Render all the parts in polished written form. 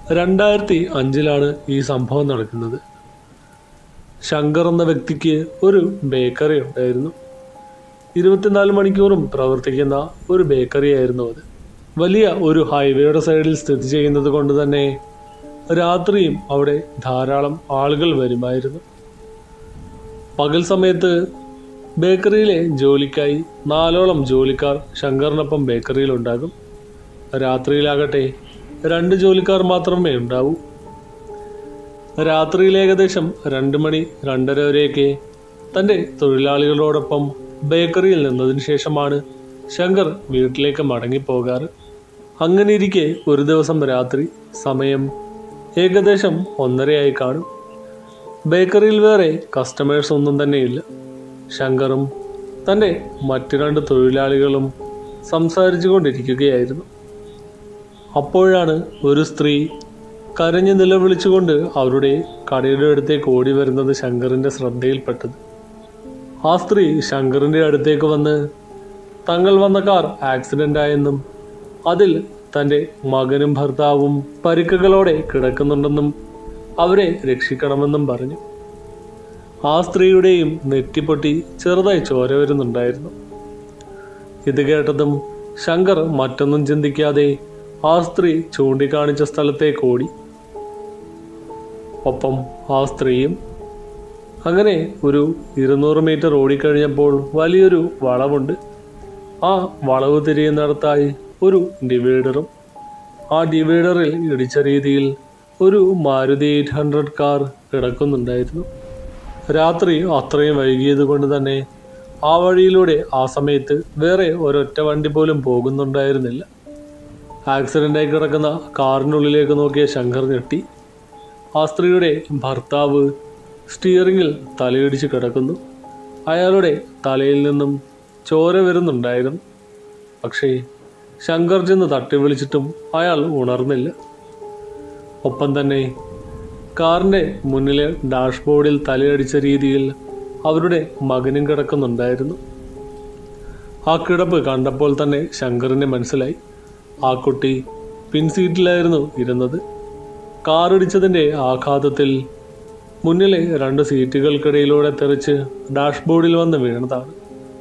2005 ഈ സംഭവം നടക്കുന്നത്. ശങ്കർ എന്ന വ്യക്തിക്ക് ഒരു ബേക്കറി ഉണ്ടായിരുന്നു. 24 മണിക്കൂറും പ്രവർത്തിക്കുന്ന ഒരു ബേക്കറി ആയിരുന്നു അത്. വലിയ ഒരു ഹൈവേയുടെ സൈഡിൽ സ്ഥിതി ചെയ്യുന്നത് കൊണ്ട് തന്നെ രാത്രിയും അവിടെ ധാരാളം ആളുകൾ വരുമായിരുന്നു. പകൽ സമയത്ത് ബേക്കറിയിലെ ജോലിക്കായി 4ഓളം ജോലിക്കാർ ശങ്കറിനൊപ്പം ബേക്കറിയിലുണ്ടാകും. രാത്രിയിലാകട്ടെ 2 ജോലിക്കാർ മാത്രമേ ഉണ്ടാവൂ. രാത്രിയിൽ ഏകദേശം 2 മണി 2:30 വരെയൊക്കെ തൻ്റെ തൊഴിലാളികളോടൊപ്പം ബേക്കറിയിൽ നിന്നതിന് ശേഷമാണ് ശങ്കർ വീട്ടിലേക്ക് മടങ്ങിപ്പോകാറ്. അങ്ങനെ ഇരിക്കെ ഒരു ദിവസം രാത്രി സമയം ഏകദേശം 1:30 കാണും. ബേക്കറിയിൽ വേറെ കസ്റ്റമേഴ്സ് ഒന്നും തന്നെയില്ല. ശങ്കറും തൻ്റെ മറ്റു 2 തൊഴിലാളികളും സംസാരിച്ചു കൊണ്ടിരിക്കുകയായിരുന്നു. അപ്പോഴാണ് ഒരു സ്ത്രീ കരഞ്ഞു നിലവിളിച്ചുകൊണ്ട് അവരുടെ കടയുടെ അടുത്തേക്ക് ഓടി വരുന്നത് ശങ്കറിൻ്റെ ശ്രദ്ധയിൽപ്പെട്ടത്. ആ സ്ത്രീ ശങ്കറിൻ്റെ അടുത്തേക്ക് വന്ന് തങ്ങൾ വന്ന കാർ ആക്സിഡൻ്റ് ആയെന്നും അതിൽ തൻ്റെ മകനും ഭർത്താവും പരിക്കുകളോടെ കിടക്കുന്നുണ്ടെന്നും അവരെ രക്ഷിക്കണമെന്നും പറഞ്ഞു. ആ സ്ത്രീയുടെയും നെറ്റിപ്പൊട്ടി ചെറുതായി ചോര വരുന്നുണ്ടായിരുന്നു. ഇത് കേട്ടതും ശങ്കർ മറ്റൊന്നും ചിന്തിക്കാതെ ആ സ്ത്രീ ചൂണ്ടിക്കാണിച്ച സ്ഥലത്തേക്ക് ഓടി. ഒപ്പം ആ സ്ത്രീയും. അങ്ങനെ ഒരു 200 മീറ്റർ ഓടിക്കഴിഞ്ഞപ്പോൾ വലിയൊരു വളവുണ്ട്. ആ വളവ് തിരിയുന്നിടത്തായി ഒരു ഡിവൈഡറും. ആ ഡിവൈഡറിൽ ഇടിച്ച രീതിയിൽ ഒരു മാരുതി 800 കാർ കിടക്കുന്നുണ്ടായിരുന്നു. രാത്രി അത്രയും വൈകിയത് കൊണ്ട് തന്നെ ആ വഴിയിലൂടെ ആ സമയത്ത് വേറെ ഒരൊറ്റ വണ്ടി പോലും പോകുന്നുണ്ടായിരുന്നില്ല. ആക്സിഡൻ്റായി കിടക്കുന്ന കാറിനുള്ളിലേക്ക് നോക്കിയ ശങ്കർ ഞെട്ടി. ആ സ്ത്രീയുടെ ഭർത്താവ് സ്റ്റിയറിങ്ങിൽ തലയിടിച്ച് കിടക്കുന്നു. അയാളുടെ തലയിൽ നിന്നും ചോര വരുന്നുണ്ടായിരുന്നു. പക്ഷേ ശങ്കർ ചെന്ന് തട്ടി വിളിച്ചിട്ടും അയാൾ ഉണർന്നില്ല. ഒപ്പം തന്നെ കാറിൻ്റെ മുന്നിലെ ഡാഷ്ബോർഡിൽ തലയടിച്ച രീതിയിൽ അവരുടെ മകനും കിടക്കുന്നുണ്ടായിരുന്നു. ആ കിടപ്പ് കണ്ടപ്പോൾ തന്നെ ശങ്കറിന് മനസ്സിലായി ആ കുട്ടി പിൻസീറ്റിലായിരുന്നു ഇരുന്നത്. കാറിടിച്ചതിൻ്റെ ആഘാതത്തിൽ മുന്നിലെ 2 സീറ്റുകൾക്കിടയിലൂടെ തെറിച്ച് ഡാഷ്ബോർഡിൽ വന്ന് വീണതാണ്.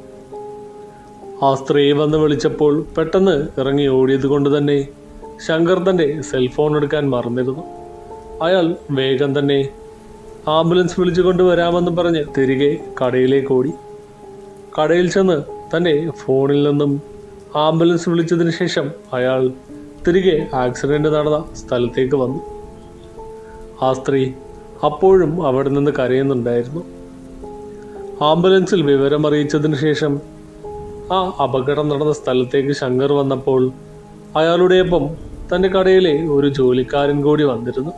ആ സ്ത്രീ വന്ന് വിളിച്ചപ്പോൾ പെട്ടെന്ന് ഇറങ്ങി ഓടിയത് കൊണ്ട് തന്നെ ശങ്കർ തൻ്റെ സെൽഫോൺ എടുക്കാൻ മറന്നിരുന്നു. അയാൾ വേഗം തന്നെ ആംബുലൻസ് വിളിച്ചു കൊണ്ടുവരാമെന്ന് പറഞ്ഞ് തിരികെ കടയിലേക്ക് ഓടി. കടയിൽ ചെന്ന് തൻ്റെ ഫോണിൽ നിന്നും ആംബുലൻസ് വിളിച്ചതിന് ശേഷം അയാൾ തിരികെ ആക്സിഡൻ്റ് നടന്ന സ്ഥലത്തേക്ക് വന്നു. ആ സ്ത്രീ അപ്പോഴും അവിടെ നിന്ന് കരയുന്നുണ്ടായിരുന്നു. ആംബുലൻസിൽ വിവരം അറിയിച്ചതിന് ശേഷം ആ അപകടം നടന്ന സ്ഥലത്തേക്ക് ശങ്കർ വന്നപ്പോൾ അയാളുടെ ഒപ്പം തൻ്റെ കടയിലെ ഒരു ജോലിക്കാരൻ കൂടി വന്നിരുന്നു.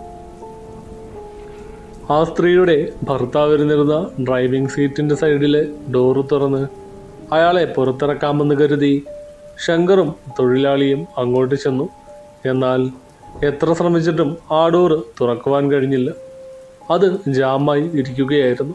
ആ സ്ത്രീയുടെ ഭർത്താവ് ഇരുന്നിരുന്ന ഡ്രൈവിംഗ് സീറ്റിൻ്റെ സൈഡിലെ ഡോറ് തുറന്ന് അയാളെ പുറത്തിറക്കാമെന്ന് കരുതി ശങ്കറും തൊഴിലാളിയും അങ്ങോട്ട് ചെന്നു. എന്നാൽ എത്ര ശ്രമിച്ചിട്ടും ആ ഡോറ് തുറക്കുവാൻ കഴിഞ്ഞില്ല. അത് ജാമായി ഇരിക്കുകയായിരുന്നു.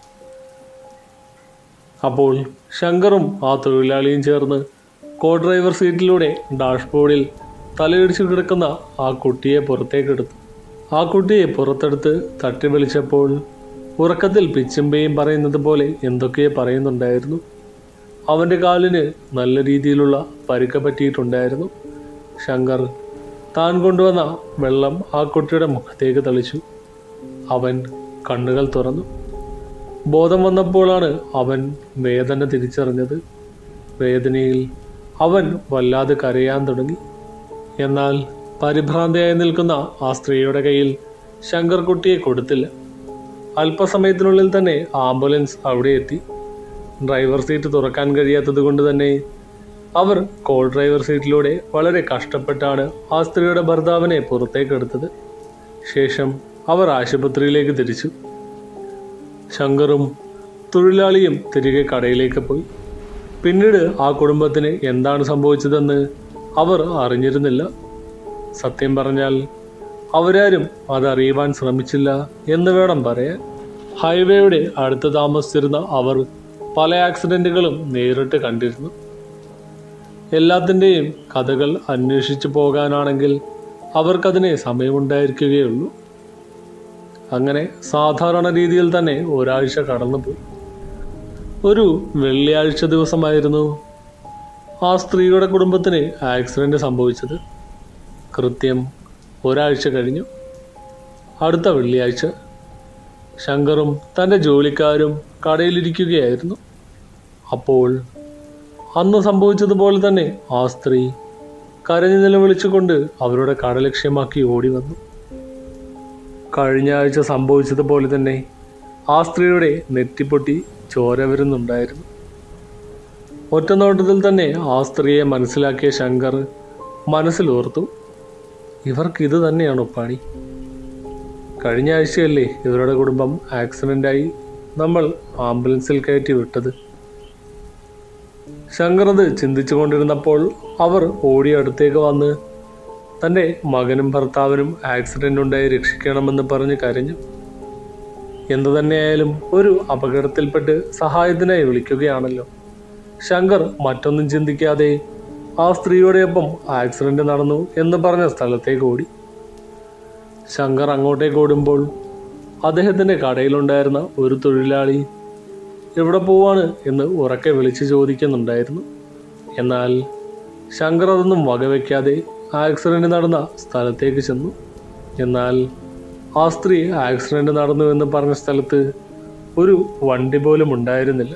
അപ്പോൾ ശങ്കറും ആ തൊഴിലാളിയും ചേർന്ന് കോ ഡ്രൈവർ സീറ്റിലൂടെ ഡാഷ്ബോർഡിൽ തലയിടിച്ചു കിടക്കുന്ന ആ കുട്ടിയെ പുറത്തേക്കെടുത്തു. ആ കുട്ടിയെ പുറത്തെടുത്ത് തട്ടി വിളിച്ചപ്പോൾ ഉറക്കത്തിൽ പിച്ചുമ്പയും പറയുന്നത് പോലെ എന്തൊക്കെ പറയുന്നുണ്ടായിരുന്നു. അവൻ്റെ കാലിന് നല്ല രീതിയിലുള്ള പരിക്ക് പറ്റിയിട്ടുണ്ടായിരുന്നു. ശങ്കർ താൻ കൊണ്ടുവന്ന വെള്ളം ആ കുട്ടിയുടെ മുഖത്തേക്ക് തളിച്ചു. അവൻ കണ്ണുകൾ തുറന്നു. ബോധം വന്നപ്പോഴാണ് അവൻ വേദന തിരിച്ചറിഞ്ഞത്. വേദനയിൽ അവൻ വല്ലാതെ കരയാൻ തുടങ്ങി. എന്നാൽ പരിഭ്രാന്തയായി നിൽക്കുന്ന ആ സ്ത്രീയുടെ കയ്യിൽ ശങ്കർ കുട്ടിയെ കൊടുത്തില്ല. അല്പസമയത്തിനുള്ളിൽ തന്നെ ആംബുലൻസ് അവിടെ എത്തി. ഡ്രൈവർ സീറ്റ് തുറക്കാൻ കഴിയാത്തത് കൊണ്ട് തന്നെ അവർ കോ ഡ്രൈവർ സീറ്റിലൂടെ വളരെ കഷ്ടപ്പെട്ടാണ് ആ സ്ത്രീയുടെ ഭർത്താവിനെ പുറത്തേക്കെടുത്തത്. ശേഷം അവർ ആശുപത്രിയിലേക്ക് തിരിച്ചു. ശങ്കറും തൊഴിലാളിയും തിരികെ കടയിലേക്ക് പോയി. പിന്നീട് ആ കുടുംബത്തിന് എന്താണ് സംഭവിച്ചതെന്ന് അവർ അറിഞ്ഞിരുന്നില്ല. സത്യം പറഞ്ഞാൽ അവരാരും അതറിയുവാൻ ശ്രമിച്ചില്ല എന്ന് വേണം പറയാൻ. ഹൈവേയുടെ അടുത്ത് താമസിച്ചിരുന്ന അവർ പല ആക്സിഡൻറ്റുകളും നേരിട്ട് കണ്ടിരുന്നു. എല്ലാത്തിൻ്റെയും കഥകൾ അന്വേഷിച്ചു പോകാനാണെങ്കിൽ അവർക്കതിന് സമയമുണ്ടായിരിക്കുകയുള്ളൂ. അങ്ങനെ സാധാരണ രീതിയിൽ തന്നെ ഒരാഴ്ച കടന്നുപോയി. ഒരു വെള്ളിയാഴ്ച ദിവസമായിരുന്നു ആ സ്ത്രീയുടെ കുടുംബത്തിന് ആക്സിഡന്റ് സംഭവിച്ചത്. കൃത്യം ഒരാഴ്ച കഴിഞ്ഞു. അടുത്ത വെള്ളിയാഴ്ച ശങ്കറും തൻ്റെ ജോലിക്കാരും കടയിലിരിക്കുകയായിരുന്നു. അപ്പോൾ അന്ന് സംഭവിച്ചതുപോലെ തന്നെ ആ സ്ത്രീ കരഞ്ഞു നിലവിളിച്ചുകൊണ്ട് അവരുടെ കട ലക്ഷ്യമാക്കി ഓടി വന്നു. കഴിഞ്ഞ ആഴ്ച സംഭവിച്ചതുപോലെ തന്നെ ആ സ്ത്രീയുടെ നെറ്റിപ്പൊട്ടി ചോര വരുന്നുണ്ടായിരുന്നു. ഒറ്റനോട്ടത്തിൽ തന്നെ ആ സ്ത്രീയെ മനസ്സിലാക്കിയ ശങ്കർ മനസ്സിലോർത്തു, ഇവർക്ക് ഇത് തന്നെയാണോ പണി? കഴിഞ്ഞ ആഴ്ചയല്ലേ ഇവരുടെ കുടുംബം ആക്സിഡൻ്റായി നമ്മൾ ആംബുലൻസിൽ കയറ്റി വിട്ടത്. ശങ്കർ അത് ചിന്തിച്ചു കൊണ്ടിരുന്നപ്പോൾ അവർ ഓടി അടുത്തേക്ക് വന്ന് തൻ്റെ മകനും ഭർത്താവിനും ആക്സിഡൻ്റ് ഉണ്ടായി രക്ഷിക്കണമെന്ന് പറഞ്ഞ് കരഞ്ഞു. എന്തു തന്നെയായാലും ഒരു അപകടത്തിൽപ്പെട്ട് സഹായത്തിനായി വിളിക്കുകയാണല്ലോ. ശങ്കർ മറ്റൊന്നും ചിന്തിക്കാതെ ആ സ്ത്രീയോടൊപ്പം ആക്സിഡന്റ് നടന്നു എന്ന് പറഞ്ഞ സ്ഥലത്തേക്ക് ഓടി. ശങ്കർ അങ്ങോട്ടേക്ക് ഓടുമ്പോൾ അദ്ദേഹത്തിൻ്റെ കടയിലുണ്ടായിരുന്ന ഒരു തൊഴിലാളി എവിടെ പോവാണ് എന്ന് ഉറക്കെ വിളിച്ച് ചോദിക്കുന്നുണ്ടായിരുന്നു. എന്നാൽ ശങ്കർ അതൊന്നും വകവയ്ക്കാതെ ആക്സിഡന്റ് നടന്ന സ്ഥലത്തേക്ക് ചെന്നു. എന്നാൽ ആ സ്ത്രീ ആക്സിഡന്റ് നടന്നു എന്ന് പറഞ്ഞ സ്ഥലത്ത് ഒരു വണ്ടി പോലും ഉണ്ടായിരുന്നില്ല.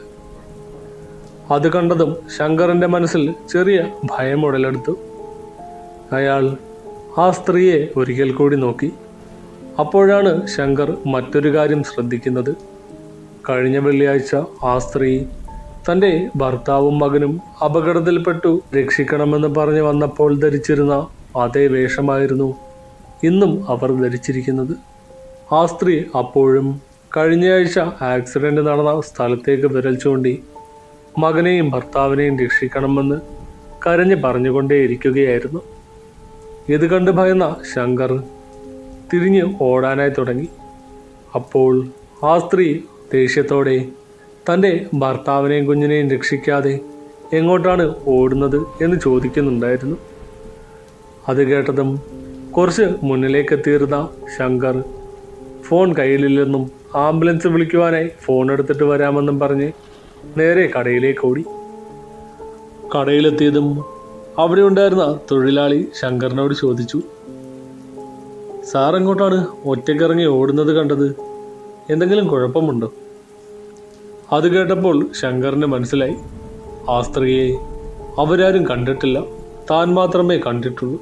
അത് കണ്ടതും ശങ്കറിൻ്റെ മനസ്സിൽ ചെറിയ ഭയം ഉടലെടുത്തു. അയാൾ ആ സ്ത്രീയെ ഒരിക്കൽ കൂടി നോക്കി. അപ്പോഴാണ് ശങ്കർ മറ്റൊരു കാര്യം ശ്രദ്ധിക്കുന്നത്. കഴിഞ്ഞ വെള്ളിയാഴ്ച ആ സ്ത്രീ തൻ്റെ ഭർത്താവും മകനും അപകടത്തിൽപ്പെട്ടു രക്ഷിക്കണമെന്ന് പറഞ്ഞ് വന്നപ്പോൾ ധരിച്ചിരുന്ന അതേ വേഷമായിരുന്നു ഇന്നും അവർ ധരിച്ചിരിക്കുന്നത്. ആ സ്ത്രീ അപ്പോഴും കഴിഞ്ഞയാഴ്ച ആക്സിഡന്റ് നടന്ന സ്ഥലത്തേക്ക് വിരൽ ചൂണ്ടി മകനെയും ഭർത്താവിനെയും രക്ഷിക്കണമെന്ന് കരഞ്ഞ് പറഞ്ഞുകൊണ്ടേയിരിക്കുകയായിരുന്നു. ഇത് കണ്ട് ഭയന്ന ശങ്കർ തിരിഞ്ഞ് ഓടാനായി തുടങ്ങി. അപ്പോൾ ആ സ്ത്രീ ദേഷ്യത്തോടെ തൻ്റെ ഭർത്താവിനെയും കുഞ്ഞിനെയും രക്ഷിക്കാതെ എങ്ങോട്ടാണ് ഓടുന്നത് എന്ന് ചോദിക്കുന്നുണ്ടായിരുന്നു. അത് കേട്ടതും കുറച്ച് മുന്നിലേക്കെത്തിയിരുന്ന ശങ്കർ ഫോൺ കയ്യിലില്ലെന്നും ആംബുലൻസ് വിളിക്കുവാനായി ഫോൺ എടുത്തിട്ട് വരാമെന്നും പറഞ്ഞ് നേരെ കടയിലേക്ക് ഓടി. കടയിലെത്തിയതും അവിടെ ഉണ്ടായിരുന്ന തൊഴിലാളി ശങ്കറിനോട് ചോദിച്ചു, സാർ എങ്ങോട്ടാണ് ഒറ്റയ്ക്കിറങ്ങി ഓടുന്നത് കണ്ടത്? എന്തെങ്കിലും കുഴപ്പമുണ്ടോ? അത് കേട്ടപ്പോൾ ശങ്കറിന് മനസ്സിലായി, ആ സ്ത്രീയെ അവരാരും കണ്ടിട്ടില്ല, താൻ മാത്രമേ കണ്ടിട്ടുള്ളൂ.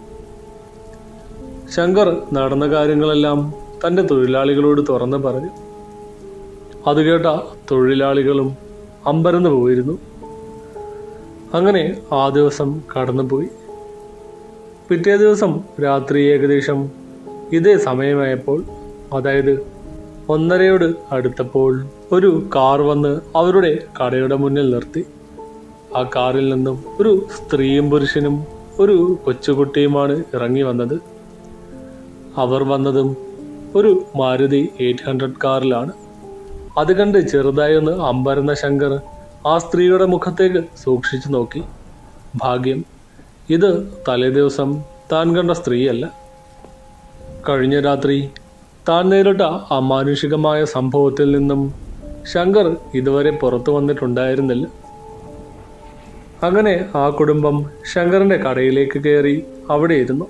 ശങ്കർ നടന്ന കാര്യങ്ങളെല്ലാം തൻ്റെ തൊഴിലാളികളോട് തുറന്ന് പറഞ്ഞു. അത് കേട്ട തൊഴിലാളികളും അമ്പരന്ന് പോയിരുന്നു. അങ്ങനെ ആ ദിവസം കടന്നുപോയി. പിറ്റേ ദിവസം രാത്രി ഏകദേശം ഇതേ സമയമായപ്പോൾ, അതായത് 1:30 അടുത്തപ്പോൾ ഒരു കാർ വന്ന് അവരുടെ കടയുടെ മുന്നിൽ നിർത്തി. ആ കാറിൽ നിന്നും ഒരു സ്ത്രീയും പുരുഷനും ഒരു കൊച്ചുകുട്ടിയുമാണ് ഇറങ്ങി വന്നത്. അവർ വന്നതും ഒരു മാരുതി 800 കാറിലാണ്. അത് കണ്ട് ചെറുതായി ഒന്ന് അമ്പരന്ന ശങ്കർ ആ സ്ത്രീയുടെ മുഖത്തേക്ക് സൂക്ഷിച്ചു നോക്കി. ഭാഗ്യം, ഇത് തലേ ദിവസം താൻ കണ്ട സ്ത്രീയല്ല. കഴിഞ്ഞ രാത്രി താൻ നേരിട്ട അമാനുഷികമായ സംഭവത്തിൽ നിന്നും ശങ്കർ ഇതുവരെ പുറത്തു വന്നിട്ടുണ്ടായിരുന്നില്ല. അങ്ങനെ ആ കുടുംബം ശങ്കറിൻ്റെ കടയിലേക്ക് കയറി അവിടെ ഇരുന്നു.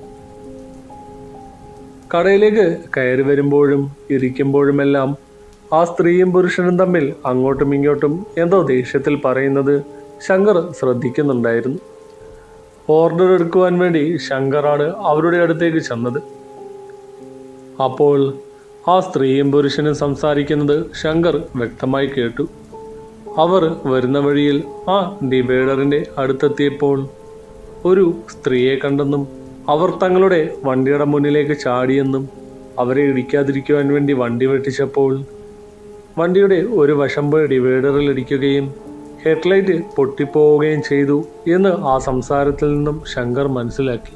കടയിലേക്ക് കയറി വരുമ്പോഴും ഇരിക്കുമ്പോഴുമെല്ലാം ആ സ്ത്രീയും പുരുഷനും തമ്മിൽ അങ്ങോട്ടും ഇങ്ങോട്ടും എന്തോ ദേഷ്യത്തിൽ പറയുന്നത് ശങ്കർ ശ്രദ്ധിക്കുന്നുണ്ടായിരുന്നു. ഓർഡർ എടുക്കുവാൻ വേണ്ടി ശങ്കറാണ് അവരുടെ അടുത്തേക്ക് ചെന്നത്. അപ്പോൾ ആ സ്ത്രീയും പുരുഷനും സംസാരിക്കുന്നത് ശങ്കർ വ്യക്തമായി കേട്ടു. അവർ വരുന്ന വഴിയിൽ ആ ഡിവൈഡറിൻ്റെ അടുത്തെത്തിയപ്പോൾ ഒരു സ്ത്രീയെ കണ്ടെന്നും അവർ തങ്ങളുടെ വണ്ടിയുടെ മുന്നിലേക്ക് ചാടിയെന്നും അവരെ ഇടിക്കാതിരിക്കുവാൻ വേണ്ടി വണ്ടി വെട്ടിച്ചപ്പോൾ വണ്ടിയുടെ ഒരു വശം പോയി ഡിവൈഡറിൽ ഇടിക്കുകയും ഹെഡ്ലൈറ്റ് പൊട്ടിപ്പോവുകയും ചെയ്തു എന്ന് ആ സംസാരത്തിൽ നിന്നും ശങ്കർ മനസ്സിലാക്കി.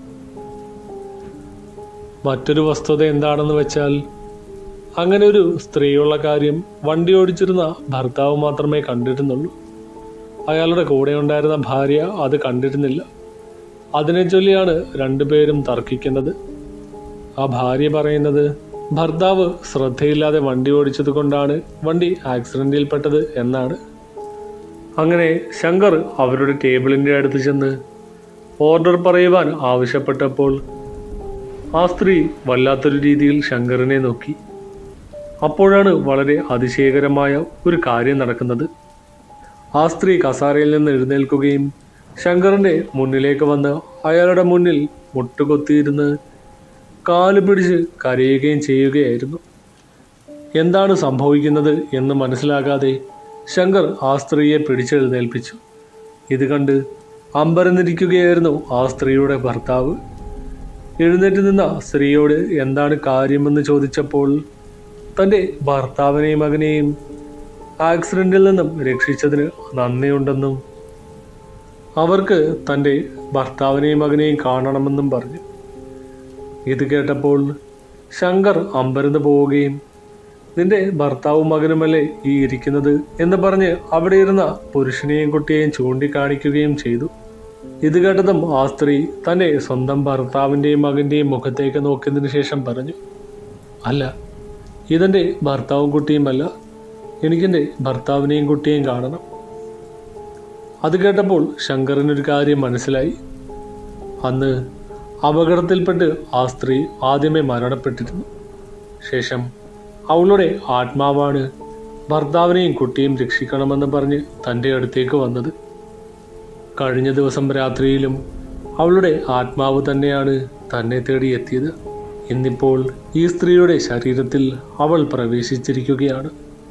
മറ്റൊരു വസ്തുത എന്താണെന്ന് വെച്ചാൽ, അങ്ങനെ ഒരു സ്ത്രീയുള്ള കാര്യം വണ്ടി ഓടിച്ചിരുന്ന ഭർത്താവ് മാത്രമേ കണ്ടിരുന്നുള്ളൂ. അയാളുടെ കൂടെ ഉണ്ടായിരുന്ന ഭാര്യ അത് കണ്ടിരുന്നില്ല. അതിനെ ചൊല്ലിയാണ് രണ്ടുപേരും തർക്കിക്കുന്നത്. ആ ഭാര്യ പറയുന്നത് ഭർത്താവ് ശ്രദ്ധയില്ലാതെ വണ്ടി ഓടിച്ചത് കൊണ്ടാണ് വണ്ടി ആക്സിഡൻറ്റിൽപ്പെട്ടത് എന്നാണ്. അങ്ങനെ ശങ്കർ അവരുടെ ടേബിളിൻ്റെ അടുത്ത് ചെന്ന് ഓർഡർ പറയുവാൻ ആവശ്യപ്പെട്ടപ്പോൾ ആ സ്ത്രീ വല്ലാത്തൊരു രീതിയിൽ ശങ്കറിനെ നോക്കി. അപ്പോഴാണ് വളരെ അതിശയകരമായ ഒരു കാര്യം നടക്കുന്നത്. ആ സ്ത്രീ കസാരയിൽ നിന്ന് എഴുന്നേൽക്കുകയും ശങ്കറിൻ്റെ മുന്നിലേക്ക് വന്ന് അയാളുടെ മുന്നിൽ മുട്ടുകൊത്തിയിരുന്ന് കാല് പിടിച്ച് കരയുകയും ചെയ്യുകയായിരുന്നു. എന്താണ് സംഭവിക്കുന്നത് എന്ന് മനസ്സിലാകാതെ ശങ്കർ ആ സ്ത്രീയെ പിടിച്ചെഴുന്നേൽപ്പിച്ചു. ഇത് കണ്ട് അമ്പരന്നിരിക്കുകയായിരുന്നു ആ സ്ത്രീയുടെ ഭർത്താവ്. എഴുന്നേറ്റ് നിന്ന സ്ത്രീയോട് എന്താണ് കാര്യമെന്ന് ചോദിച്ചപ്പോൾ തൻ്റെ ഭർത്താവിനെയും മകനെയും ആക്സിഡൻറ്റിൽ നിന്നും രക്ഷിച്ചതിന് നന്ദിയുണ്ടെന്നും അവർക്ക് തൻ്റെ ഭർത്താവിനെയും മകനെയും കാണണമെന്നും പറഞ്ഞു. ഇത് കേട്ടപ്പോൾ ശങ്കർ അമ്പരന്ന് പോവുകയും നിന്റെ ഭർത്താവും മകനുമല്ലേ ഈ ഇരിക്കുന്നത് എന്ന് പറഞ്ഞ് അവിടെ ഇരുന്ന പുരുഷനെയും കുട്ടിയെയും ചൂണ്ടിക്കാണിക്കുകയും ചെയ്തു. ഇത് കേട്ടതും ആ സ്ത്രീ തൻ്റെ സ്വന്തം ഭർത്താവിൻ്റെയും മകൻ്റെയും മുഖത്തേക്ക് നോക്കിയതിനു ശേഷം പറഞ്ഞു, അല്ല, ഇതെൻ്റെ ഭർത്താവും കുട്ടിയുമല്ല, എനിക്കെൻ്റെ ഭർത്താവിനെയും കുട്ടിയെയും കാണണം. അത് കേട്ടപ്പോൾ ശങ്കറിനൊരു കാര്യം മനസ്സിലായി. അന്ന് അപകടത്തിൽപ്പെട്ട് ആ സ്ത്രീ ആദ്യമേ മരണപ്പെട്ടിരുന്നു. ശേഷം അവളുടെ ആത്മാവാണ് ഭർത്താവിനെയും കുട്ടിയും രക്ഷിക്കണമെന്ന് പറഞ്ഞ് തൻ്റെ അടുത്തേക്ക് വന്നത്. കഴിഞ്ഞ ദിവസം രാത്രിയിലും അവളുടെ ആത്മാവ് തന്നെയാണ് തന്നെ തേടി എത്തിയത്. ഇന്നിപ്പോൾ ഈ സ്ത്രീയുടെ ശരീരത്തിൽ അവൾ പ്രവേശിച്ചിരിക്കുകയാണ്.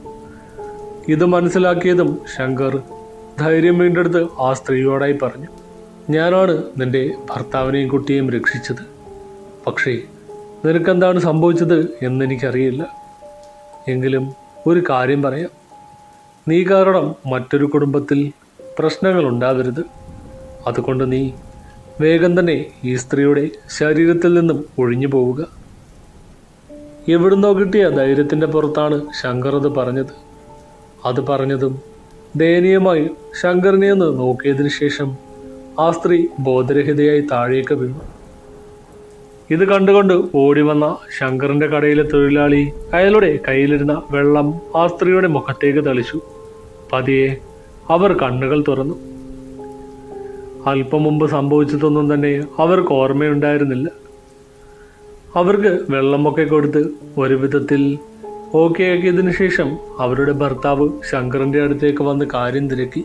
ഇത് മനസ്സിലാക്കിയതും ശങ്കർ ധൈര്യം വീണ്ടെടുത്ത് ആ സ്ത്രീയോടായി പറഞ്ഞു, ഞാനാണ് നിന്റെ ഭർത്താവിനെയും കുട്ടിയെയും രക്ഷിച്ചത്. പക്ഷേ നിനക്കെന്താണ് സംഭവിച്ചത് എന്നെനിക്കറിയില്ല. എങ്കിലും ഒരു കാര്യം പറയാം, നീ കാരണം മറ്റൊരു കുടുംബത്തിൽ പ്രശ്നങ്ങൾ ഉണ്ടാവരുത്. അതുകൊണ്ട് നീ വേഗം തന്നെ ഈ സ്ത്രീയുടെ ശരീരത്തിൽ നിന്നും ഒഴിഞ്ഞു പോവുക. എവിടുന്നോ കിട്ടിയ ധൈര്യത്തിൻ്റെ പുറത്താണ് ശങ്കർ അത് പറഞ്ഞത്. അത് പറഞ്ഞതും ദയനീയമായി ശങ്കറിനെ ഒന്ന് നോക്കിയതിനു ശേഷം ആ സ്ത്രീ ബോധരഹിതയായി താഴേക്ക് വീണു. ഇത് കണ്ടുകൊണ്ട് ഓടി വന്ന ശങ്കറിന്റെ കടയിലെ തൊഴിലാളി അയാളുടെ കയ്യിലിരുന്ന വെള്ളം ആ സ്ത്രീയുടെ മുഖത്തേക്ക് തളിച്ചു. പതിയെ അവർ കണ്ണുകൾ തുറന്നു. അല്പം മുമ്പ് സംഭവിച്ചതൊന്നും തന്നെ അവർക്ക് ഓർമ്മയുണ്ടായിരുന്നില്ല. അവർക്ക് വെള്ളമൊക്കെ കൊടുത്ത് ഒരു വിധത്തിൽ ഓക്കെ ആക്കിയതിനു ശേഷം അവരുടെ ഭർത്താവ് ശങ്കറിന്റെ അടുത്തേക്ക് വന്ന് കാര്യം തിരക്കി.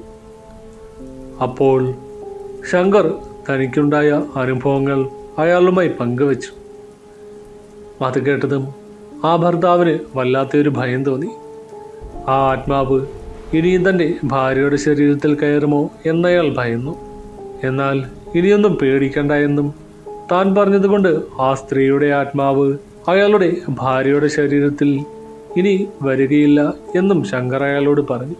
അപ്പോൾ ശങ്കർ തനിക്കുണ്ടായ അനുഭവങ്ങൾ അയാളുമായി പങ്കുവച്ചു. അത് കേട്ടതും ആ ഭർത്താവിന് വല്ലാത്തൊരു ഭയം തോന്നി. ആ ആത്മാവ് ഇനിയും തൻ്റെ ഭാര്യയുടെ ശരീരത്തിൽ കയറുമോ എന്നയാൾ ഭയന്നു. എന്നാൽ ഇനിയൊന്നും പേടിക്കണ്ട എന്നും താൻ പറഞ്ഞതുകൊണ്ട് ആ സ്ത്രീയുടെ ആത്മാവ് അയാളുടെ ഭാര്യയുടെ ശരീരത്തിൽ ഇനി വരികയില്ല എന്നും ശങ്കർ അയാളോട് പറഞ്ഞു.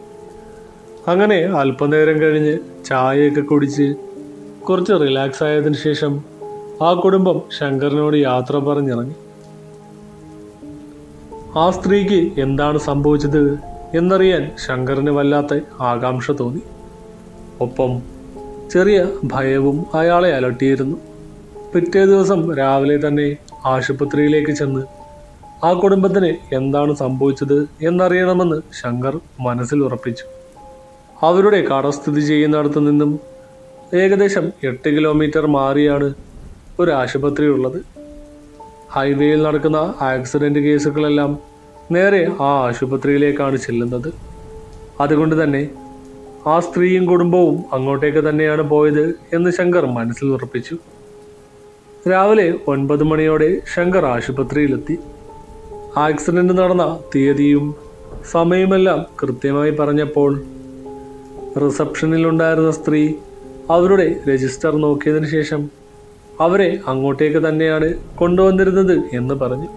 അങ്ങനെ അല്പനേരം കഴിഞ്ഞ് ചായയൊക്കെ കുടിച്ച് കുറച്ച് റിലാക്സ് ആയതിനു ശേഷം ആ കുടുംബം ശങ്കറിനോട് യാത്ര പറഞ്ഞിറങ്ങി. ആ സ്ത്രീക്ക് എന്താണ് സംഭവിച്ചത് എന്നറിയാൻ ശങ്കറിന് വല്ലാത്ത ആകാംക്ഷ തോന്നി. ഒപ്പം ചെറിയ ഭയവും അയാളെ അലട്ടിയിരുന്നു. പിറ്റേ ദിവസം രാവിലെ തന്നെ ആശുപത്രിയിലേക്ക് ചെന്ന് ആ കുടുംബത്തിന് എന്താണ് സംഭവിച്ചത് എന്നറിയണമെന്ന് ശങ്കർ മനസ്സിൽ ഉറപ്പിച്ചു. അവരുടെ കട സ്ഥിതി ചെയ്യുന്നിടത്തു നിന്നും ഏകദേശം 8 കിലോമീറ്റർ മാറിയാണ് ഒരു ആശുപത്രി ഉള്ളത്. ഹൈവേയിൽ നടക്കുന്ന ആക്സിഡൻറ്റ് കേസുകളെല്ലാം നേരെ ആ ആശുപത്രിയിലേക്കാണ് ചെല്ലുന്നത്. അതുകൊണ്ട് തന്നെ ആ സ്ത്രീയും കുടുംബവും അങ്ങോട്ടേക്ക് തന്നെയാണ് പോയത് എന്ന് ശങ്കർ മനസ്സിൽ ഉറപ്പിച്ചു. രാവിലെ 9 മണിയോടെ ശങ്കർ ആശുപത്രിയിലെത്തി. ആക്സിഡൻറ്റ് നടന്ന തീയതിയും സമയമെല്ലാം കൃത്യമായി പറഞ്ഞപ്പോൾ റിസപ്ഷനിലുണ്ടായിരുന്ന സ്ത്രീ അവരുടെ രജിസ്റ്റർ നോക്കിയതിനു ശേഷം അവരെ അങ്ങോട്ടേക്ക് തന്നെയാണ് കൊണ്ടുവന്നിരുന്നത് എന്ന് പറഞ്ഞു.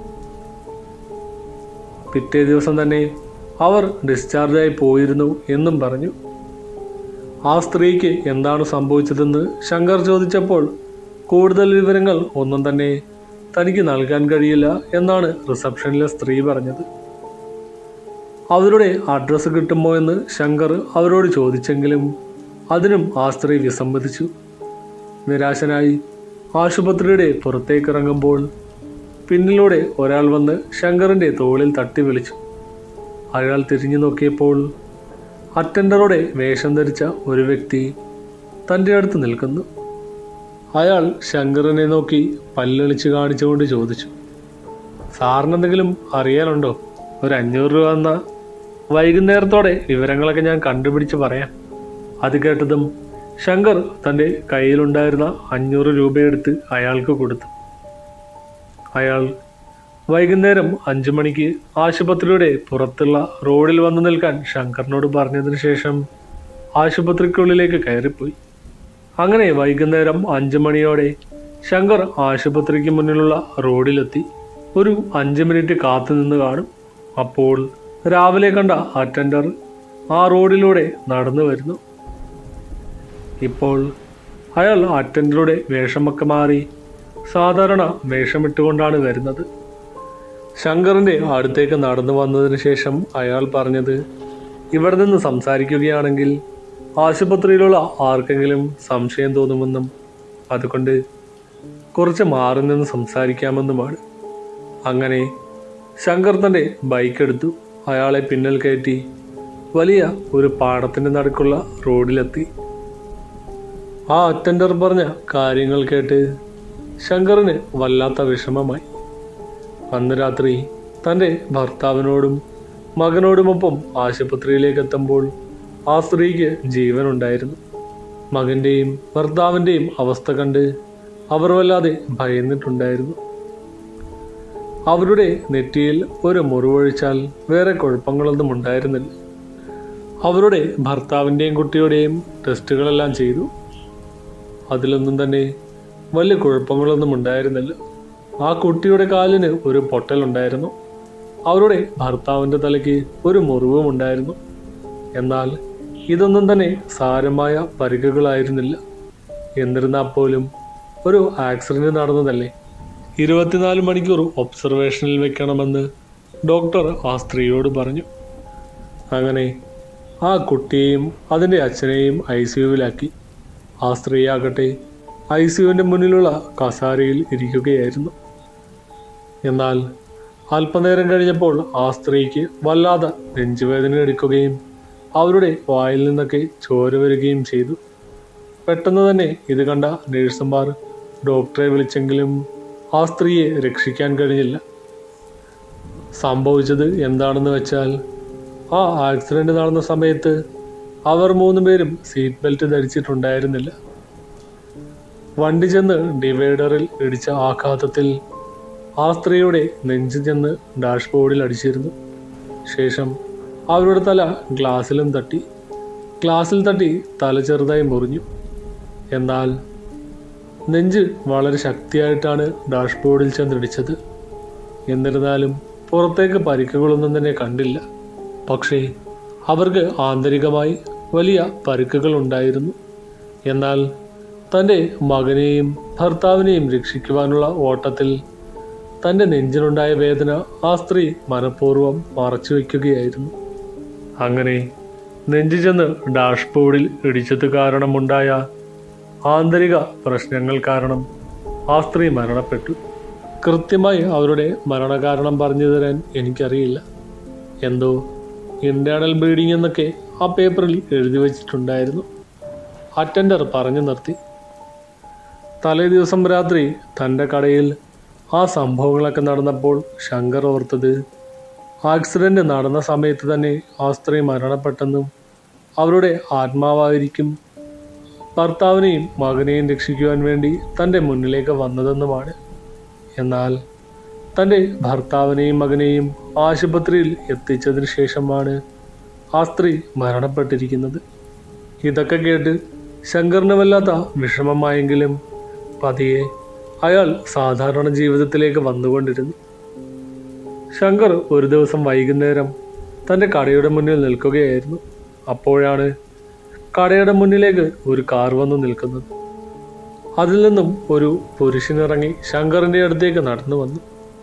പിറ്റേ ദിവസം തന്നെ അവർ ഡിസ്ചാർജായി പോയിരുന്നു എന്നും പറഞ്ഞു. ആ സ്ത്രീക്ക് എന്താണ് സംഭവിച്ചതെന്ന് ശങ്കർ ചോദിച്ചപ്പോൾ കൂടുതൽ വിവരങ്ങൾ ഒന്നും തന്നെ തനിക്ക് നൽകാൻ കഴിയില്ല എന്നാണ് റിസപ്ഷനിലെ സ്ത്രീ പറഞ്ഞത്. അവരുടെ അഡ്രസ്സ് കിട്ടുമോ എന്ന് ശങ്കർ അവരോട് ചോദിച്ചെങ്കിലും അതിനും ആ സ്ത്രീ വിസമ്മതിച്ചു. നിരാശനായി ആശുപത്രിയുടെ പുറത്തേക്കിറങ്ങുമ്പോൾ പിന്നിലൂടെ ഒരാൾ വന്ന് ശങ്കറിൻ്റെ തോളിൽ തട്ടി വിളിച്ചു. അയാൾ തിരിഞ്ഞു നോക്കിയപ്പോൾ അറ്റൻഡറുടെ വേഷം ധരിച്ച ഒരു വ്യക്തി തൻ്റെ അടുത്ത് നിൽക്കുന്നു. അയാൾ ശങ്കറിനെ നോക്കി പല്ലൊളിച്ച് കാണിച്ചുകൊണ്ട് ചോദിച്ചു, സാറിനെന്തെങ്കിലും അറിയാനുണ്ടോ? ഒരു 500 രൂപ എന്നാൽ വൈകുന്നേരത്തോടെ വിവരങ്ങളൊക്കെ ഞാൻ കണ്ടുപിടിച്ച് പറയാം. അത് കേട്ടതും ശങ്കർ തൻ്റെ കയ്യിലുണ്ടായിരുന്ന 500 രൂപയെടുത്ത് അയാൾക്ക് കൊടുത്തു. അയാൾ വൈകുന്നേരം 5 മണിക്ക് ആശുപത്രിയുടെ പുറത്തുള്ള റോഡിൽ വന്നു നിൽക്കാൻ ശങ്കറിനോട് പറഞ്ഞതിന് ശേഷം ആശുപത്രിക്കുള്ളിലേക്ക് കയറിപ്പോയി. അങ്ങനെ വൈകുന്നേരം 5 മണിയോടെ ശങ്കർ ആശുപത്രിക്ക് മുന്നിലുള്ള റോഡിലെത്തി. ഒരു 5 മിനിറ്റ് കാത്തു നിന്ന് കാണും. അപ്പോൾ രാവിലെ കണ്ട അറ്റൻഡർ ആ റോഡിലൂടെ നടന്നു വരുന്നു. ഇപ്പോൾ അയാൾ അറ്റൻഡറുടെ വേഷമൊക്കെ മാറി സാധാരണ വേഷമിട്ടുകൊണ്ടാണ് വരുന്നത്. ശങ്കറിൻ്റെ അടുത്തേക്ക് നടന്നു വന്നതിന് ശേഷം അയാൾ പറഞ്ഞത്, ഇവിടെ നിന്ന് സംസാരിക്കുകയാണെങ്കിൽ ആശുപത്രിയിലുള്ള ആർക്കെങ്കിലും സംശയം തോന്നുമെന്നും അതുകൊണ്ട് കുറച്ച് മാറി നിന്ന് സംസാരിക്കാമെന്നുമാണ്. അങ്ങനെ ശങ്കർ തൻ്റെ ബൈക്കെടുത്തു അയാളെ പിന്നിൽ കയറ്റി വലിയ ഒരു പാടത്തിൻ്റെ നടുക്കുള്ള റോഡിലെത്തി. ആ അറ്റൻഡർ പറഞ്ഞ കാര്യങ്ങൾ കേട്ട് ശങ്കറിന് വല്ലാത്ത വിഷമമായി. അന്ന് രാത്രി തൻ്റെ ഭർത്താവിനോടും മകനോടുമൊപ്പം ആശുപത്രിയിലേക്ക് എത്തുമ്പോൾ ആ സ്ത്രീക്ക് ജീവനുണ്ടായിരുന്നു. മകൻ്റെയും ഭർത്താവിൻ്റെയും അവസ്ഥ കണ്ട് അവർ വല്ലാതെ ഭയന്നിട്ടുണ്ടായിരുന്നു. അവരുടെ നെറ്റിയിൽ ഒരു മുറിവൊഴിച്ചാൽ വേറെ കുഴപ്പങ്ങളൊന്നും ഉണ്ടായിരുന്നില്ല. അവരുടെ ഭർത്താവിൻ്റെയും കുട്ടിയുടെയും ടെസ്റ്റുകളെല്ലാം ചെയ്തു. അതിലൊന്നും തന്നെ വലിയ കുഴപ്പങ്ങളൊന്നും ഉണ്ടായിരുന്നില്ല. ആ കുട്ടിയുടെ കാലിന് ഒരു പൊട്ടലുണ്ടായിരുന്നു. അവരുടെ ഭർത്താവിൻ്റെ തലയ്ക്ക് ഒരു മുറിവും ഉണ്ടായിരുന്നു. എന്നാൽ ഇതൊന്നും തന്നെ സാരമായ പരിക്കുകളായിരുന്നില്ല. എന്നിരുന്നാൽ പോലും ഒരു ആക്സിഡൻറ്റ് നടന്നതല്ലേ, 24 മണിക്കൂർ ഒബ്സർവേഷനിൽ വെക്കണമെന്ന് ഡോക്ടർ ആ സ്ത്രീയോട് പറഞ്ഞു. അങ്ങനെ ആ കുട്ടിയെയും അതിൻ്റെ അച്ഛനെയും ICUവിലാക്കി. ആ സ്ത്രീയാകട്ടെ ICUവിൻ്റെ മുന്നിലുള്ള കസാരയിൽ ഇരിക്കുകയായിരുന്നു. എന്നാൽ അല്പനേരം കഴിഞ്ഞപ്പോൾ ആ സ്ത്രീക്ക് വല്ലാതെ നെഞ്ചുവേദന എടുക്കുകയും അവരുടെ വായിൽ നിന്നൊക്കെ ചോര വരികയും ചെയ്തു. പെട്ടെന്ന് തന്നെ ഇത് കണ്ട നഴ്സുമാർ ഡോക്ടറെ വിളിച്ചെങ്കിലും ആ സ്ത്രീയെ രക്ഷിക്കാൻ കഴിഞ്ഞില്ല. സംഭവിച്ചത് എന്താണെന്ന് വെച്ചാൽ ആ ആക്സിഡൻറ്റ് നടന്ന സമയത്ത് അവർ 3 പേരും സീറ്റ് ബെൽറ്റ് ധരിച്ചിട്ടുണ്ടായിരുന്നില്ല. വണ്ടി ചെന്ന് ഡിവൈഡറിൽ ഇടിച്ച ആഘാതത്തിൽ ആ സ്ത്രീയുടെ നെഞ്ച് ചെന്ന് ഡാഷ്ബോർഡിൽ അടിച്ചിരുന്നു. ശേഷം അവരുടെ തല ഗ്ലാസ്സിലും തട്ടി. ഗ്ലാസ്സിൽ തട്ടി തല ചെറുതായി മുറിഞ്ഞു. എന്നാൽ നെഞ്ച് വളരെ ശക്തിയായിട്ടാണ് ഡാഷ്ബോർഡിൽ ചെന്നിടിച്ചത്. എന്നിരുന്നാലും പുറത്തേക്ക് പരിക്കുകളൊന്നും തന്നെ കണ്ടില്ല. പക്ഷേ അവർക്ക് ആന്തരികമായി വലിയ പരിക്കുകൾ ഉണ്ടായിരുന്നു. എന്നാൽ തൻ്റെ മകനെയും ഭർത്താവിനെയും രക്ഷിക്കുവാനുള്ള ഓട്ടത്തിൽ തൻ്റെ നെഞ്ചിനുണ്ടായ വേദന ആ സ്ത്രീ മനഃപൂർവ്വം മറച്ചു വയ്ക്കുകയായിരുന്നു. അങ്ങനെ നെഞ്ചു ചെന്ന് ഡാഷ്ബോർഡിൽ ഇടിച്ചത് കാരണമുണ്ടായ ആന്തരിക പ്രശ്നങ്ങൾ കാരണം ആ സ്ത്രീ മരണപ്പെട്ടു. കൃത്യമായി അവരുടെ മരണകാരണം പറഞ്ഞു തരാൻ എനിക്കറിയില്ല. എന്തോ ഇൻറ്റേർണൽ ബ്ലീഡിംഗ് എന്നൊക്കെ ആ പേപ്പറിൽ എഴുതി വച്ചിട്ടുണ്ടായിരുന്നു. അറ്റൻഡർ പറഞ്ഞു നിർത്തി. തലേ ദിവസം രാത്രി തൻ്റെ കടയിൽ ആ സംഭവങ്ങളൊക്കെ നടന്നപ്പോൾ ശങ്കർ ഓർത്തത് ആക്സിഡൻറ്റ് നടന്ന സമയത്ത് തന്നെ ആ സ്ത്രീ മരണപ്പെട്ടെന്നും അവരുടെ ആത്മാവായിരിക്കും ഭർത്താവിനെയും മകനെയും രക്ഷിക്കുവാൻ വേണ്ടി തൻ്റെ മുന്നിലേക്ക് വന്നതെന്നുമാണ്. എന്നാൽ തൻ്റെ ഭർത്താവിനെയും മകനെയും ആശുപത്രിയിൽ എത്തിച്ചതിന് ശേഷമാണ് ആ സ്ത്രീ മരണപ്പെട്ടിരിക്കുന്നത്. ഇതൊക്കെ കേട്ട് ശങ്കറിന് വല്ലാത്ത വിഷമമായെങ്കിലും പതിയെ അയാൾ സാധാരണ ജീവിതത്തിലേക്ക് വന്നുകൊണ്ടിരുന്നു. ശങ്കർ ഒരു ദിവസം വൈകുന്നേരം തൻ്റെ കടയുടെ മുന്നിൽ നിൽക്കുകയായിരുന്നു. അപ്പോഴാണ് കടയുടെ മുന്നിലേക്ക് ഒരു കാർ വന്നു നിൽക്കുന്നത്. അതിൽ നിന്നും ഒരു പുരുഷനിറങ്ങി ശങ്കറിൻ്റെ അടുത്തേക്ക് നടന്നു വന്നു.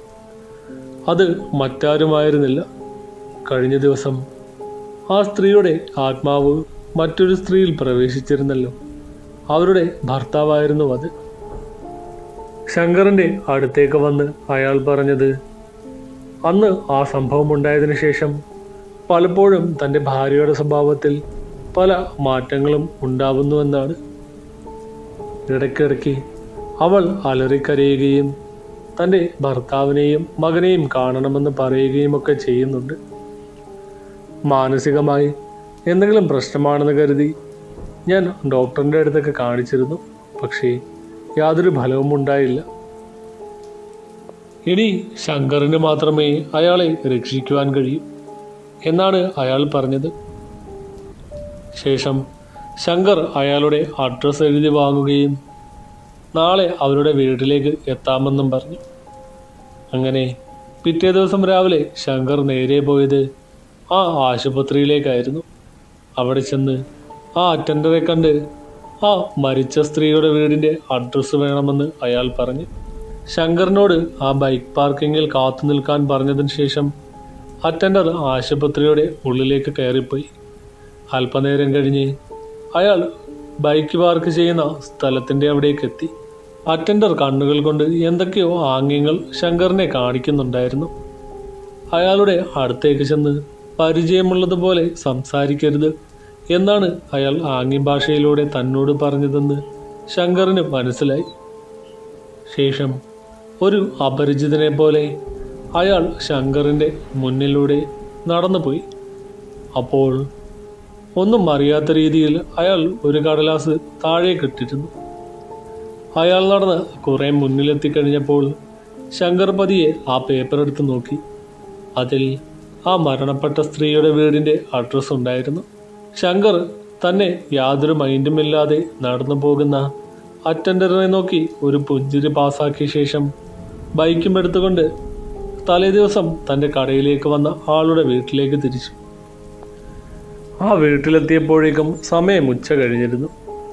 അത് മറ്റാരുമായിരുന്നില്ല, കഴിഞ്ഞ ദിവസം ആ സ്ത്രീയുടെ ആത്മാവ് മറ്റൊരു സ്ത്രീയിൽ പ്രവേശിച്ചിരുന്നല്ലോ, അവരുടെ ഭർത്താവായിരുന്നു അത്. ശങ്കറിൻ്റെ അടുത്തേക്ക് വന്ന് അയാൾ പറഞ്ഞത് അന്ന് ആ സംഭവം ഉണ്ടായതിനു ശേഷം പലപ്പോഴും തൻ്റെ ഭാര്യയുടെ സ്വഭാവത്തിൽ പല മാറ്റങ്ങളും ഉണ്ടാവുന്നുവെന്നാണ്. ഇടയ്ക്കിടയ്ക്ക് അവൾ അലറിക്കരയുകയും തൻ്റെ ഭർത്താവിനെയും മകനെയും കാണണമെന്ന് പറയുകയും ഒക്കെ ചെയ്യുന്നുണ്ട്. മാനസികമായി എന്തെങ്കിലും പ്രശ്നമാണെന്ന് കരുതി ഞാൻ ഡോക്ടറിൻ്റെ അടുത്തൊക്കെ കാണിച്ചിരുന്നു. പക്ഷേ യാതൊരു ഫലവും ഉണ്ടായില്ല. ഇനി ശങ്കറിന് മാത്രമേ അയാളെ രക്ഷിക്കുവാൻ കഴിയൂ എന്നാണ് അയാൾ പറഞ്ഞത്. ശേഷം ശങ്കർ അയാളുടെ അഡ്രസ്സ് എഴുതി വാങ്ങുകയും നാളെ അവരുടെ വീട്ടിലേക്ക് എത്താമെന്നും പറഞ്ഞു. അങ്ങനെ പിറ്റേ ദിവസം രാവിലെ ശങ്കർ നേരെ പോയത് ആ ആശുപത്രിയിലേക്കായിരുന്നു. അവിടെ ചെന്ന് ആ അറ്റൻഡറെ കണ്ട് ആ മരിച്ച സ്ത്രീയുടെ വീടിൻ്റെ അഡ്രസ്സ് വേണമെന്ന് അയാൾ പറഞ്ഞു. ശങ്കറിനോട് ആ ബൈക്ക് പാർക്കിങ്ങിൽ കാത്തു നിൽക്കാൻ പറഞ്ഞതിന് ശേഷം അറ്റൻഡർ ആശുപത്രിയുടെ ഉള്ളിലേക്ക് കയറിപ്പോയി. അല്പനേരം കഴിഞ്ഞ് അയാൾ ബൈക്ക് പാർക്ക് ചെയ്യുന്ന സ്ഥലത്തിൻ്റെ അവിടേക്ക് എത്തി. അറ്റൻഡർ കണ്ണുകൾ കൊണ്ട് എന്തൊക്കെയോ ആംഗ്യങ്ങൾ ശങ്കറിനെ കാണിക്കുന്നുണ്ടായിരുന്നു. അയാളുടെ അടുത്തേക്ക് ചെന്ന് പരിചയമുള്ളതുപോലെ സംസാരിക്കരുത് എന്നാണ് അയാൾ ആംഗ്യഭാഷയിലൂടെ തന്നോട് പറഞ്ഞതെന്ന് ശങ്കറിന് മനസ്സിലായി. ശേഷം ഒരു അപരിചിതനെ പോലെ അയാൾ ശങ്കറിൻ്റെ മുന്നിലൂടെ നടന്നുപോയി. അപ്പോൾ ഒന്നും അറിയാത്ത രീതിയിൽ അയാൾ ഒരു കടലാസ് താഴേക്കിട്ടിരുന്നു. അയാൾ നടന്ന് കുറെ മുന്നിലെത്തിക്കഴിഞ്ഞപ്പോൾ ശങ്കർ പതിയെ ആ പേപ്പർ എടുത്ത് നോക്കി. അതിൽ ആ മരണപ്പെട്ട സ്ത്രീയുടെ വീടിൻ്റെ അഡ്രസ്സ് ഉണ്ടായിരുന്നു. ശങ്കർ തന്നെ യാതൊരു മൈൻഡുമില്ലാതെ നടന്നു പോകുന്ന അറ്റൻഡറിനെ നോക്കി ഒരു പുഞ്ചിരി പാസാക്കിയ ശേഷം ബൈക്കും എടുത്തുകൊണ്ട് തലേ ദിവസം തൻ്റെ കടയിലേക്ക് വന്ന ആളുടെ വീട്ടിലേക്ക് തിരിച്ചു. ആ വീട്ടിലെത്തിയപ്പോഴേക്കും സമയം ഉച്ച കഴിഞ്ഞിരുന്നു.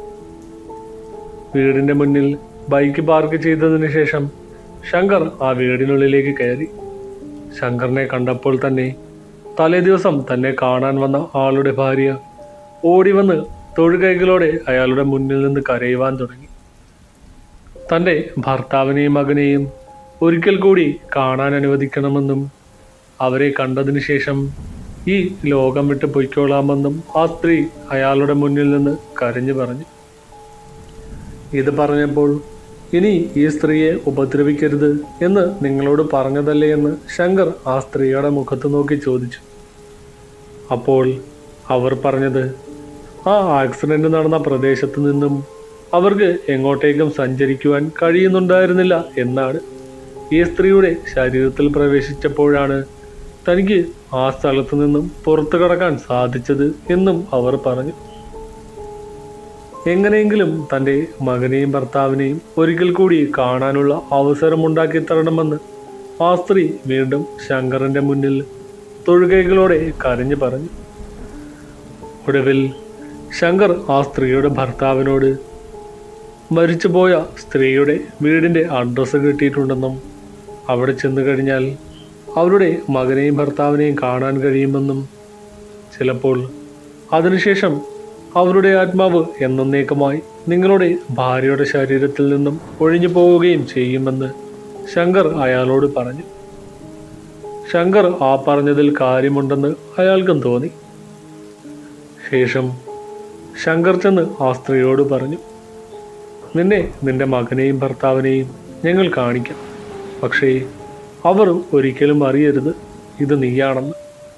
വീടിൻ്റെ മുന്നിൽ ബൈക്ക് പാർക്ക് ചെയ്തതിന് ശേഷം ശങ്കർ ആ വീടിനുള്ളിലേക്ക് കയറി. ശങ്കറിനെ കണ്ടപ്പോൾ തന്നെ തലേ ദിവസം തന്നെ കാണാൻ വന്ന ആളുടെ ഭാര്യ ഓടി വന്ന് തൊഴുകൈകളോടെ അയാളുടെ മുന്നിൽ നിന്ന് കരയുവാൻ തുടങ്ങി. തൻ്റെ ഭർത്താവിനെയും മകനെയും ഒരിക്കൽ കൂടി കാണാൻ അനുവദിക്കണമെന്നും അവരെ കണ്ടതിന് ശേഷം ഈ ലോകം വിട്ട് പൊയ്ക്കോളാമെന്നും ആ സ്ത്രീ അയാളുടെ മുന്നിൽ നിന്ന് കരഞ്ഞു പറഞ്ഞു. ഇത് പറഞ്ഞപ്പോൾ ഇനി ഈ സ്ത്രീയെ ഉപദ്രവിക്കരുത് എന്ന് നിങ്ങളോട് പറഞ്ഞതല്ലേ എന്ന് ശങ്കർ ആ സ്ത്രീയുടെ മുഖത്ത് നോക്കി ചോദിച്ചു. അപ്പോൾ അവർ പറഞ്ഞത് ആ ആക്സിഡന്റ് നടന്ന പ്രദേശത്ത് നിന്നും അവർക്ക് എങ്ങോട്ടേക്കും സഞ്ചരിക്കുവാൻ കഴിയുന്നുണ്ടായിരുന്നില്ല എന്നാണ്. ഈ സ്ത്രീയുടെ ശരീരത്തിൽ പ്രവേശിച്ചപ്പോഴാണ് തനിക്ക് ആ സ്ഥലത്ത് നിന്നും പുറത്തു കടക്കാൻ സാധിച്ചത് എന്നും അവർ പറഞ്ഞു. എങ്ങനെയെങ്കിലും തൻ്റെ മകനെയും ഭർത്താവിനെയും ഒരിക്കൽ കൂടി കാണാനുള്ള അവസരമുണ്ടാക്കി തരണമെന്ന് ആ സ്ത്രീ വീണ്ടും ശങ്കറിൻ്റെ മുന്നിൽ തൊഴുകൈകളോടെ കരഞ്ഞു പറഞ്ഞു. ഒടുവിൽ ശങ്കർ ആ സ്ത്രീയുടെ ഭർത്താവിനോട് മരിച്ചുപോയ സ്ത്രീയുടെ വീടിൻ്റെ അഡ്രസ്സ് കിട്ടിയിട്ടുണ്ടെന്നും അവിടെ ചെന്ന് കഴിഞ്ഞാൽ അവരുടെ മകനെയും ഭർത്താവിനെയും കാണാൻ കഴിയുമെന്നും ചിലപ്പോൾ അതിനുശേഷം അവരുടെ ആത്മാവ് എന്നേക്കുമായി നിങ്ങളുടെ ഭാര്യയുടെ ശരീരത്തിൽ നിന്നും ഒഴിഞ്ഞു പോവുകയും ചെയ്യുമെന്ന് ശങ്കർ അയാളോട് പറഞ്ഞു. ശങ്കർ ആ പറഞ്ഞതിൽ കാര്യമുണ്ടെന്ന് അയാൾക്കും തോന്നി. ശേഷം ശങ്കർ ചെന്ന് ആ സ്ത്രീയോട് പറഞ്ഞു, നിന്നെ നിന്റെ മകനെയും ഭർത്താവിനെയും ഞങ്ങൾ കാണിക്കാം. പക്ഷേ അവർ ഒരിക്കലും അറിയരുത് ഇത് നീയാണെന്ന്.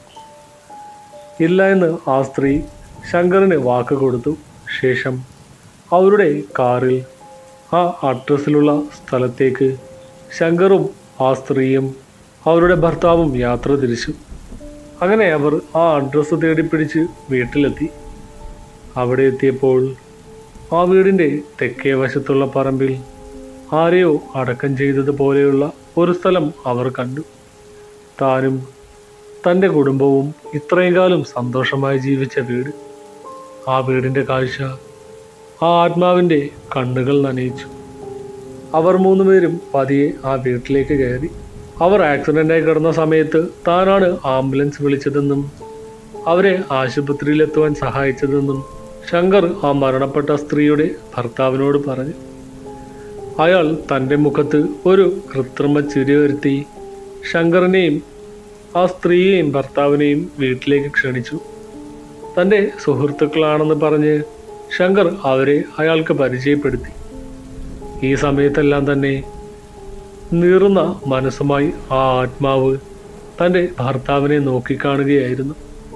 ഇല്ല എന്ന് ആ സ്ത്രീ ശങ്കറിന് വാക്ക് കൊടുത്തു. ശേഷം അവരുടെ കാറിൽ ആ അഡ്രസ്സിലുള്ള സ്ഥലത്തേക്ക് ശങ്കറും ആ സ്ത്രീയും അവരുടെ ഭർത്താവും യാത്ര തിരിച്ചു. അങ്ങനെ അവർ ആ അഡ്രസ്സ് തേടിപ്പിടിച്ച് വീട്ടിലെത്തി. അവിടെ എത്തിയപ്പോൾ ആ വീടിൻ്റെ തെക്കേ വശത്തുള്ള പറമ്പിൽ ആരെയോ അടക്കം ചെയ്തതുപോലെയുള്ള ഒരു സ്ഥലം അവർ കണ്ടു. താനും തൻ്റെ കുടുംബവും ഇത്രയും കാലം സന്തോഷമായി ജീവിച്ച വീട്. ആ വീടിൻ്റെ കാഴ്ച ആ ആത്മാവിൻ്റെ കണ്ണുകൾ നനയിച്ചു. അവർ മൂന്നുപേരും പതിയെ ആ വീട്ടിലേക്ക് കയറി. അവർ ആക്സിഡൻ്റായി കിടന്ന സമയത്ത് താനാണ് ആംബുലൻസ് വിളിച്ചതെന്നും അവരെ ആശുപത്രിയിലെത്തുവാൻ സഹായിച്ചതെന്നും ശങ്കർ ആ മരണപ്പെട്ട സ്ത്രീയുടെ ഭർത്താവിനോട് പറഞ്ഞു. അയാൾ തൻ്റെ മുഖത്ത് ഒരു കൃത്രിമ ചിരി വരുത്തി ശങ്കറിനെയും ആ സ്ത്രീയെയും ഭർത്താവിനെയും വീട്ടിലേക്ക് ക്ഷണിച്ചു. തൻ്റെ സുഹൃത്തുക്കളാണെന്ന് പറഞ്ഞ് ശങ്കർ അവരെ അയാൾക്ക് പരിചയപ്പെടുത്തി. ഈ സമയത്തെല്ലാം തന്നെ നീറുന്ന മനസ്സുമായി ആ ആത്മാവ് തൻ്റെ ഭർത്താവിനെ നോക്കിക്കാണുകയായിരുന്നു.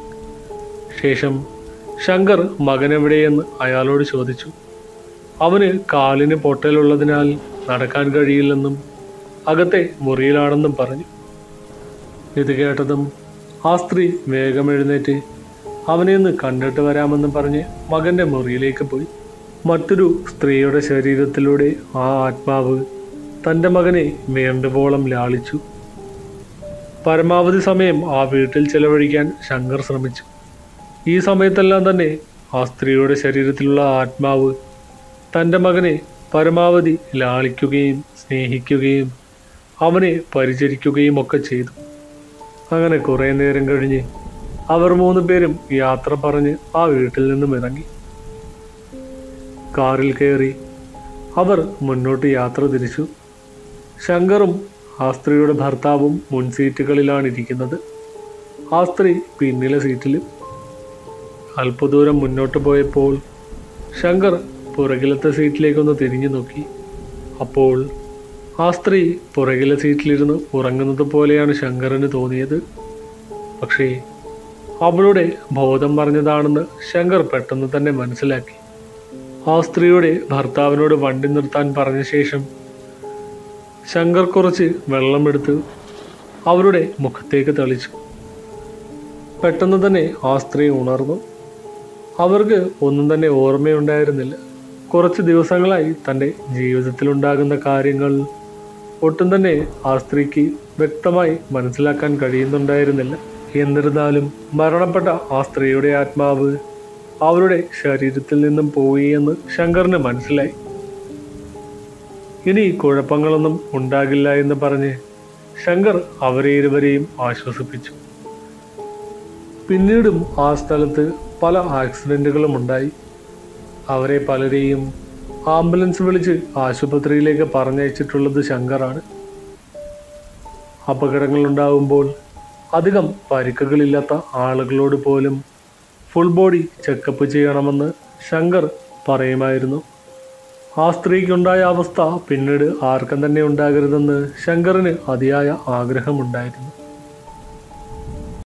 ശേഷം ശങ്കർ മകനെവിടെയെന്ന് അയാളോട് ചോദിച്ചു. അവന് കാലിന് പൊട്ടലുള്ളതിനാൽ നടക്കാൻ കഴിയില്ലെന്നും അകത്തെ മുറിയിലാണെന്നും പറഞ്ഞു. ഇത് കേട്ടതും ആ സ്ത്രീ വേഗം എഴുന്നേറ്റ് അവനെ ഒന്ന് കണ്ടിട്ട് വരാമെന്ന് പറഞ്ഞ് മകൻ്റെ മുറിയിലേക്ക് പോയി. മറ്റൊരു സ്ത്രീയുടെ ശരീരത്തിലൂടെ ആ ആത്മാവ് തൻ്റെ മകനെ വേണ്ടുവോളം ലാളിച്ചു. പരമാവധി സമയം ആ വീട്ടിൽ ചെലവഴിക്കാൻ ശങ്കർ ശ്രമിച്ചു. ഈ സമയത്തെല്ലാം തന്നെ ആ സ്ത്രീയുടെ ശരീരത്തിലുള്ള ആത്മാവ് തൻ്റെ മകനെ പരമാവധി ലാളിക്കുകയും സ്നേഹിക്കുകയും അവനെ പരിചരിക്കുകയും ഒക്കെ ചെയ്തു. അങ്ങനെ കുറേ നേരം കഴിഞ്ഞ് അവർ 3 പേരും യാത്ര പറഞ്ഞ് ആ വീട്ടിൽ നിന്നും ഇറങ്ങി. കാറിൽ കയറി അവർ മുന്നോട്ട് യാത്ര തിരിച്ചു. ശങ്കറും ആ സ്ത്രീയുടെ ഭർത്താവും മുൻ സീറ്റുകളിലാണ് ഇരിക്കുന്നത്. ആ സ്ത്രീ പിന്നിലെ സീറ്റിലും. അല്പദൂരം മുന്നോട്ട് പോയപ്പോൾ ശങ്കർ പുറകിലത്തെ സീറ്റിലേക്കൊന്ന് തിരിഞ്ഞു നോക്കി. അപ്പോൾ ആ സ്ത്രീ പുറകിലെ സീറ്റിലിരുന്ന് ഉറങ്ങുന്നത് പോലെയാണ് ശങ്കറിന് തോന്നിയത്. പക്ഷേ അവളുടെ ബോധം പറഞ്ഞതാണെന്ന് ശങ്കർ പെട്ടെന്ന് തന്നെ മനസ്സിലാക്കി. ആ സ്ത്രീയുടെ ഭർത്താവിനോട് വണ്ടി നിർത്താൻ പറഞ്ഞ ശേഷം ശങ്കർ കുറച്ച് വെള്ളമെടുത്ത് അവരുടെ മുഖത്തേക്ക് തളിച്ചു. പെട്ടെന്ന് തന്നെ ആ സ്ത്രീ ഉണർന്നു. അവർക്ക് ഒന്നും തന്നെ ഓർമ്മയുണ്ടായിരുന്നില്ല. കുറച്ച് ദിവസങ്ങളായി തൻ്റെ ജീവിതത്തിലുണ്ടാകുന്ന കാര്യങ്ങൾ ഒട്ടും തന്നെ ആ സ്ത്രീക്ക് വ്യക്തമായി മനസ്സിലാക്കാൻ കഴിയുന്നുണ്ടായിരുന്നില്ല. എന്നിരുന്നാലും മരണപ്പെട്ട ആ സ്ത്രീയുടെ ആത്മാവ് അവരുടെ ശരീരത്തിൽ നിന്നും പോയി എന്ന് ശങ്കറിന് മനസ്സിലായി. ഇനി കുഴപ്പങ്ങളൊന്നും ഉണ്ടാകില്ല എന്ന് പറഞ്ഞ് ശങ്കർ അവരെ ഇരുവരെയും ആശ്വസിപ്പിച്ചു. പിന്നീടും ആ സ്ഥലത്ത് പല ആക്സിഡൻറ്റുകളും ഉണ്ടായി. അവരെ പലരെയും ആംബുലൻസ് വിളിച്ച് ആശുപത്രിയിലേക്ക് പറഞ്ഞയച്ചിട്ടുള്ളത് ശങ്കറാണ്. അപകടങ്ങളുണ്ടാകുമ്പോൾ അധികം പരിക്കുകളില്ലാത്ത ആളുകളോട് പോലും ഫുൾ ബോഡി ചെക്കപ്പ് ചെയ്യണമെന്ന് ശങ്കർ പറയുമായിരുന്നു. ആ സ്ത്രീക്കുണ്ടായ അവസ്ഥ പിന്നീട് ആർക്കും തന്നെ ഉണ്ടാകരുതെന്ന് ശങ്കറിന് അതിയായ ആഗ്രഹമുണ്ടായിരുന്നു.